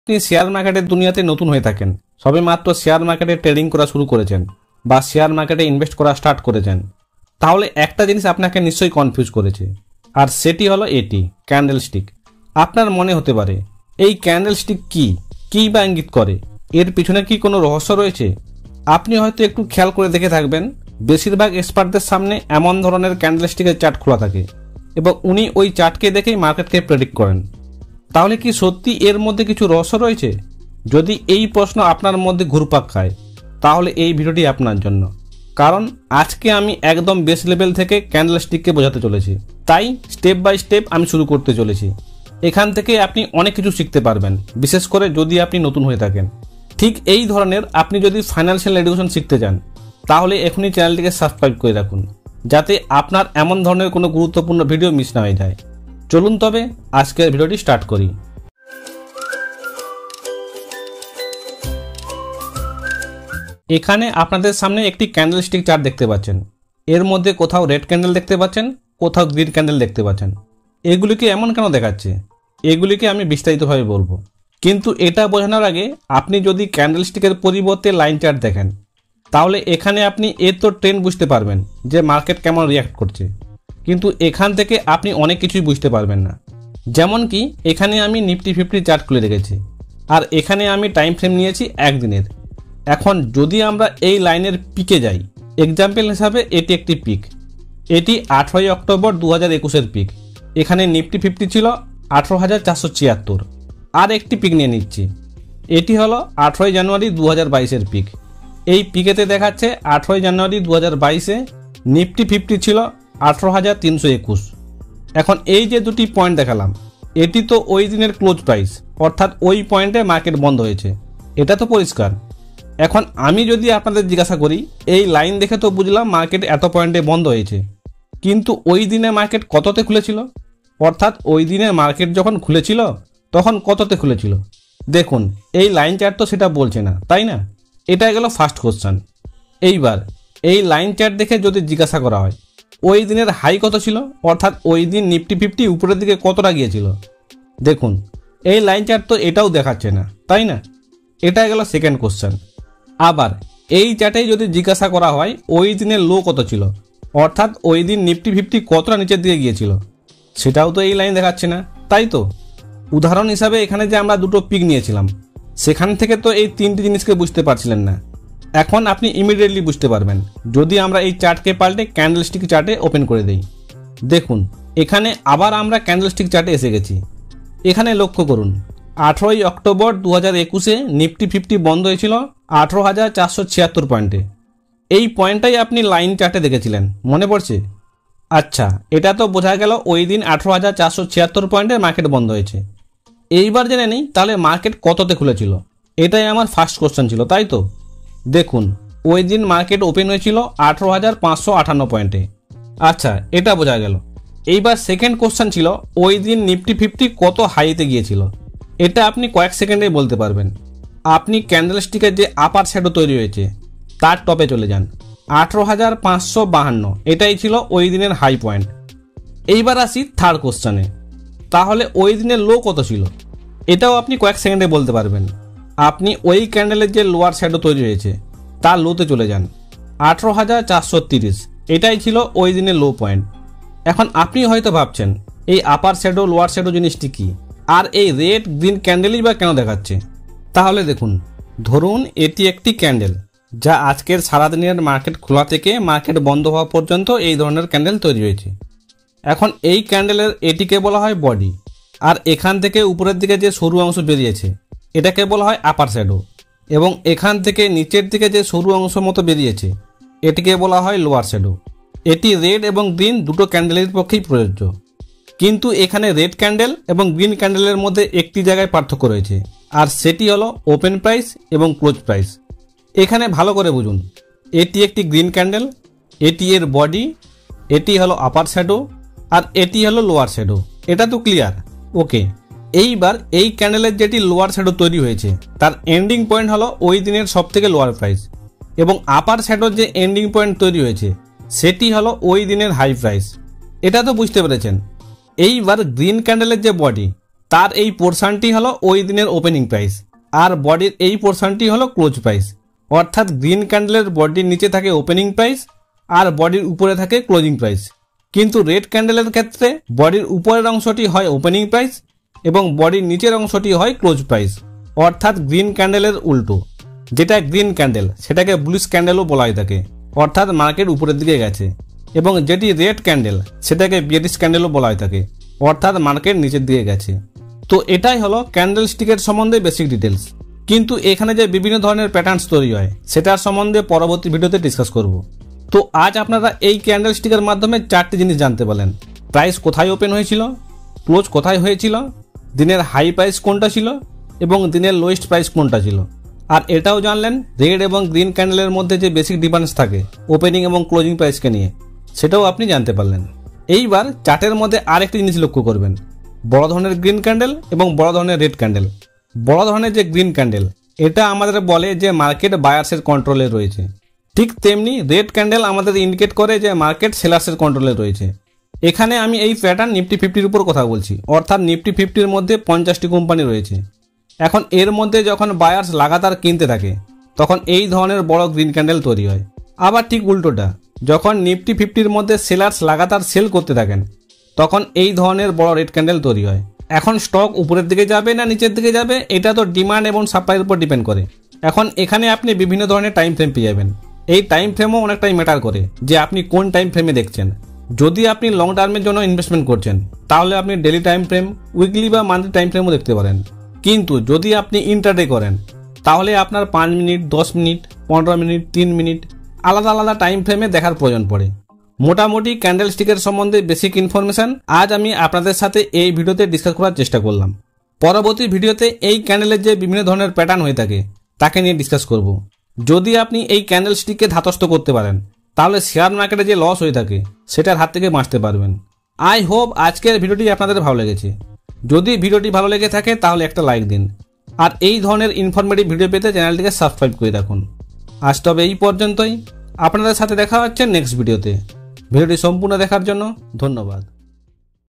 আপনি শেয়ার মার্কেটের দুনিয়াতে নতুন হয়ে থাকেন, সবেমাত্র শেয়ার মার্কেটে ট্রেডিং করা শুরু করেছেন বা শেয়ার মার্কেটে ইনভেস্ট করা স্টার্ট করেছেন, তাহলে একটা জিনিস আপনাকে নিশ্চয়ই কনফিউজ করেছে, আর সেটি হলো এটি ক্যান্ডেলস্টিক। আপনার মনে হতে পারে এই ক্যান্ডেলস্টিক কি বা ইঙ্গিত করে, এর পিছনে কি কোনো রহস্য রয়েছে? আপনি হয়তো একটু খেয়াল করে দেখে থাকবেন, বেশিরভাগ এক্সপার্টদের সামনে এমন ধরনের ক্যান্ডেলস্টিকের চার্ট খোলা থাকে এবং উনি ওই চার্টকে দেখেই মার্কেটকে প্রেডিক্ট করেন। তাহলে কি সত্যি এর মধ্যে কিছু রহস্য রয়েছে? যদি এই প্রশ্ন আপনার মধ্যে ঘুরপাক খায়, তাহলে এই ভিডিওটি আপনার জন্য। কারণ আজকে আমি একদম বেস লেভেল থেকে ক্যান্ডেলস্টিককে বোঝাতে চলেছি, তাই স্টেপ বাই স্টেপ আমি শুরু করতে চলেছি। এখান থেকে আপনি অনেক কিছু শিখতে পারবেন, বিশেষ করে যদি আপনি নতুন হয়ে থাকেন। ঠিক এই ধরনের আপনি যদি ফাইন্যান্সিয়াল এডুকেশন শিখতে চান, তাহলে এখনই চ্যানেলটিকে সাবস্ক্রাইব করে রাখুন, যাতে আপনার এমন ধরনের কোনো গুরুত্বপূর্ণ ভিডিও মিস না হয়ে যায়। চলুন তবে আজকের ভিডিওটি স্টার্ট করি। এখানে আপনাদের সামনে একটি ক্যান্ডেলস্টিক চার্ট দেখতে পাচ্ছেন। এর মধ্যে কোথাও রেড ক্যান্ডেল দেখতে পাচ্ছেন, কোথাও গ্রিন ক্যান্ডেল দেখতে পাচ্ছেন। এগুলিকে এমন কেন দেখাচ্ছে, এগুলিকে আমি বিস্তারিতভাবে বলবো। কিন্তু এটা বোঝানোর আগে আপনি যদি ক্যান্ডেলস্টিকের পরিবর্তে লাইন চার্ট দেখেন, তাহলে এখানে আপনি এর তো ট্রেন্ড বুঝতে পারবেন যে মার্কেট কেমন রিয়াক্ট করছে, কিন্তু এখান থেকে আপনি অনেক কিছুই বুঝতে পারবেন না। যেমন কি এখানে আমি নিফটি 50 চার্ট খুলে রেখেছি, আর এখানে আমি টাইম ফ্রেম নিয়েছি একদিনের। এখন যদি আমরা এই লাইনের পিকে যাই, এক্সাম্পল হিসাবে এটি একটি পিক, এটি 18 অক্টোবর 2021-এর পিক। এখানে নিফটি 50 ছিল 18,476। আর একটি পিক নিয়ে নিচ্ছি, এটি হলো 18 জানুয়ারি 2022-এর পিক। এই পিকেতে দেখাচ্ছে 18 জানুয়ারি 2022-এ নিফটি 50 ছিল 18,321। এখন এই যে দুটি পয়েন্ট দেখালাম, এটি তো ওই দিনের ক্লোজ প্রাইস, অর্থাৎ ওই পয়েন্টে মার্কেট বন্ধ হয়েছে, এটা তো পরিষ্কার। এখন আমি যদি আপনাদের জিজ্ঞাসা করি, এই লাইন দেখে তো বুঝলাম মার্কেট এত পয়েন্টে বন্ধ হয়েছে, কিন্তু ওই দিনে মার্কেট কততে খুলেছিল? অর্থাৎ ওই দিনে মার্কেট যখন খুলেছিল তখন কততে খুলেছিল? দেখুন এই লাইন চার্ট তো সেটা বলছে না, তাই না? এটা গেল ফার্স্ট কোশ্চেন। এইবার এই লাইন চার্ট দেখে যদি জিজ্ঞাসা করা হয় ওই দিনের হাই কত ছিল, অর্থাৎ ওই দিন নিফটি 50 উপরের দিকে কতটা গিয়েছিল, দেখুন এই লাইন চার্ট তো এটাও দেখাচ্ছে না, তাই না? এটা গেল সেকেন্ড কোশ্চেন। আবার এই চার্টেই যদি জিজ্ঞাসা করা হয় ওই দিনের লো কত ছিল, অর্থাৎ ওই দিন নিফটি 50 কতটা নিচের দিকে গিয়েছিল, সেটাও তো এই লাইন দেখাচ্ছে না, তাই তো? উদাহরণ হিসাবে এখানে যে আমরা দুটো পিক নিয়েছিলাম, সেখান থেকে তো এই তিনটি জিনিসকে বুঝতে পারছিলেন না। এখন আপনি ইমিডিয়েটলি বুঝতে পারবেন যদি আমরা এই চার্টকে পাল্টে ক্যান্ডেলস্টিক চার্টে ওপেন করে দেই। দেখুন এখানে আবার আমরা ক্যান্ডেলস্টিক চার্টে এসে গেছি। এখানে লক্ষ্য করুন, 18 অক্টোবর 2021-এ নিফটি 50 বন্ধ হয়েছিল 18,476 পয়েন্টে। এই পয়েন্টটাই আপনি লাইন চার্টে দেখেছিলেন, মনে পড়ছে? আচ্ছা, এটা তো বোঝা গেল ওই দিন 18,476 পয়েন্টে মার্কেট বন্ধ হয়েছে। এইবার জেনে নেই তাহলে মার্কেট কততে খুলেছিল। এটাই আমার ফার্স্ট কোশ্চেন ছিল, তাই তো? দেখুন ওই দিন মার্কেট ওপেন হয়েছিল 18,558 পয়েন্টে। আচ্ছা, এটা বোঝা গেল। এইবার সেকেন্ড কোশ্চেন ছিল ওই দিন নিফটি 50 কত হাইতে গিয়েছিল। এটা আপনি কয়েক সেকেন্ডে বলতে পারবেন। আপনি ক্যান্ডেলস্টিকের যে আপার শ্যাডো তৈরি হয়েছে তার টপে চলে যান, 18,552, এটাই ছিল ওই দিনের হাই পয়েন্ট। এইবার আসি থার্ড কোশ্চেনে, তাহলে ওই দিনের লো কত ছিল? এটাও আপনি কয়েক সেকেন্ডে বলতে পারবেন। আপনি ওই ক্যান্ডেলের যে লোয়ার শ্যাডো তৈরি হয়েছে তার লোতে চলে যান, 18,430, এটাই ছিল ওই দিনের লো পয়েন্ট। এখন আপনি হয়তো ভাবছেন এই আপার শ্যাডো লোয়ার শ্যাডো জিনিসটি কি, আর এই রেড গ্রিন ক্যান্ডেলই বা কেন দেখাচ্ছে? তাহলে দেখুন, ধরুন এটি একটি ক্যান্ডেল যা আজকের সারাদিনের মার্কেট খোলা থেকে মার্কেট বন্ধ হওয়া পর্যন্ত এই ধরনের ক্যান্ডেল তৈরি হয়েছে। এখন এই ক্যান্ডেলের এটিকে বলা হয় বডি, আর এখান থেকে উপরের দিকে যে সরু অংশ বেরিয়েছে এটাকে বলা হয় আপার শ্যাডো, এবং এখান থেকে নিচের দিকে যে সরু অংশ মতো বেরিয়েছে এটিকে বলা হয় লোয়ার শ্যাডো। এটি রেড এবং গ্রিন দুটো ক্যান্ডেলের পক্ষেই প্রযোজ্য, কিন্তু এখানে রেড ক্যান্ডেল এবং গ্রিন ক্যান্ডেলের মধ্যে একটি জায়গায় পার্থক্য রয়েছে, আর সেটি হলো ওপেন প্রাইস এবং ক্লোজ প্রাইস। এখানে ভালো করে বুঝুন, এটি একটি গ্রিন ক্যান্ডেল, এটি এর বডি, এটি হলো আপার শ্যাডো, আর এটি হলো লোয়ার শ্যাডো। এটা তো ক্লিয়ার? ওকে। এইবার এই ক্যান্ডেলের যেটি লোয়ার শ্যাডো তৈরি হয়েছে তার এন্ডিং পয়েন্ট হলো ওই দিনের সব থেকে লোয়ার প্রাইস, এবং আপার শ্যাডোর যে এন্ডিং পয়েন্ট তৈরি হয়েছে সেটি হলো ওই দিনের হাই প্রাইস। এটা তো বুঝতে পেরেছেন। এইবার গ্রিন ক্যান্ডেলের যে বডি তার এই পোর্শনটি হলো ওই দিনের ওপেনিং প্রাইস, আর বডির এই পোর্শনটি হলো ক্লোজ প্রাইস। অর্থাৎ গ্রিন ক্যান্ডেলের বডির নিচে থাকে ওপেনিং প্রাইস আর বডির উপরে থাকে ক্লোজিং প্রাইস। কিন্তু রেড ক্যান্ডেলের ক্ষেত্রে বডির উপরের অংশটি হয় ওপেনিং প্রাইস এবং বডির নিচের অংশটি হয় ক্লোজ প্রাইস। অর্থাৎ গ্রিন ক্যান্ডেলের উল্টো। যেটা গ্রিন ক্যান্ডেল সেটাকে ব্লুইশ ক্যান্ডেলও বলা হয়ে থাকে, অর্থাৎ মার্কেট উপরের দিকে গেছে। এবং যেটি রেড ক্যান্ডেল সেটাকে বিয়ারিশ ক্যান্ডেলও বলা হয়ে থাকে, অর্থাৎ মার্কেট নিচের দিকে গেছে। তো এটাই হলো ক্যান্ডেল স্টিকের সম্বন্ধে বেসিক ডিটেলস। কিন্তু এখানে যে বিভিন্ন ধরনের প্যাটার্নস তৈরি হয় সেটার সম্বন্ধে পরবর্তী ভিডিওতে ডিসকাস করব। তো আজ আপনারা এই ক্যান্ডেল স্টিকের মাধ্যমে 4টি জিনিস জানতে পারলেন। প্রাইস কোথায় ওপেন হয়েছিল, ক্লোজ কোথায় হয়েছিল, দিনের হাই প্রাইস কোনটা ছিল এবং দিনের লোয়েস্ট প্রাইস কোনটা ছিল। আর এটাও জানলেন রেড এবং গ্রিন ক্যান্ডেলের মধ্যে যে বেসিক ডিফারেন্স থাকে ওপেনিং এবং ক্লোজিং প্রাইসকে নিয়ে, সেটাও আপনি জানতে পারলেন। এইবার চার্টের মধ্যে আরেকটি জিনিস লক্ষ্য করবেন, বড় ধরনের গ্রিন ক্যান্ডেল এবং বড় ধরনের রেড ক্যান্ডেল। বড় ধরনের যে গ্রিন ক্যান্ডেল এটা আমাদের বলে যে মার্কেট বায়ার্সের কন্ট্রোলে রয়েছে, ঠিক তেমনি রেড ক্যান্ডেল আমাদের ইন্ডিকেট করে যে মার্কেট সেলার্সের কন্ট্রোলে রয়েছে। এখানে আমি এই প্যাটার্ন নিফটি 50-র উপর কথা বলছি, অর্থাৎ নিফটি 50-র মধ্যে 50টি কোম্পানি রয়েছে। এখন এর মধ্যে যখন বায়ার্স লাগাতার কিনতে থাকে তখন এই ধরনের বড় গ্রিন ক্যান্ডেল তৈরি হয়। আবার ঠিক উল্টোটা, যখন নিফটি 50-র মধ্যে সেলার্স লাগাতার সেল করতে থাকেন তখন এই ধরনের বড় রেড ক্যান্ডেল তৈরি হয়। এখন স্টক উপরের দিকে যাবে না নিচের দিকে যাবে এটা তো ডিমান্ড এবং সাপ্লাইয়ের উপর ডিপেন্ড করে। এখন এখানে আপনি বিভিন্ন ধরনের টাইম ফ্রেম পেয়ে যাবেন। এই টাইম ফ্রেমও অনেকটাই ম্যাটার করে যে আপনি কোন টাইম ফ্রেমে দেখছেন। যদি আপনি লং টার্মের জন্য ইনভেস্টমেন্ট করছেন তাহলে আপনি ডেলি টাইম ফ্রেম, উইকলি বা মান্থলি টাইম ফ্রেমও দেখতে পারেন। কিন্তু যদি আপনি ইন্টারডে করেন তাহলে আপনার 5 মিনিট, 10 মিনিট, 15 মিনিট, 3 মিনিট আলাদা আলাদা টাইম ফ্রেমে দেখার প্রয়োজন পড়ে। মোটামুটি ক্যান্ডেল স্টিকের সম্বন্ধে বেসিক ইনফরমেশন আজ আমি আপনাদের সাথে এই ভিডিওতে ডিসকাস করার চেষ্টা করলাম। পরবর্তী ভিডিওতে এই ক্যান্ডেলের যে বিভিন্ন ধরনের প্যাটার্ন হয়ে থাকে তাকে নিয়ে ডিসকাস করব। যদি আপনি এই ক্যান্ডেল স্টিককে ধাতস্থ করতে পারেন তাহলে শেয়ার মার্কেটে যে লস হয়ে থাকে সেটার হাত থেকে বাঁচতে পারবেন। আই হোপ আজকের ভিডিওটি আপনাদের ভালো লেগেছে। যদি ভিডিওটি ভালো লেগে থাকে তাহলে একটা লাইক দিন, আর এই ধরনের ইনফরমেটিভ ভিডিও পেতে চ্যানেলটিকে সাবস্ক্রাইব করে রাখুন। আজ তবে এই পর্যন্তই, আপনাদের সাথে দেখা হচ্ছে নেক্সট ভিডিওতে। ভিডিওটি সম্পূর্ণ দেখার জন্য ধন্যবাদ।